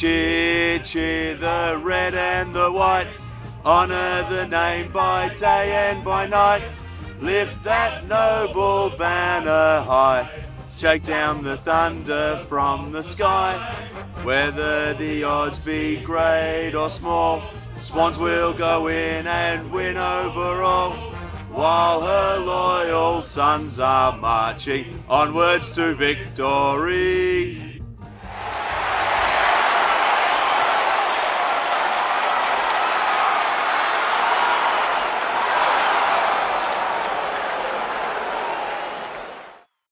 Cheer, cheer the red and the white, honour the name by day and by night. Lift that noble banner high, shake down the thunder from the sky. Whether the odds be great or small, Swans will go in and win overall, while her loyal sons are marching onwards to victory.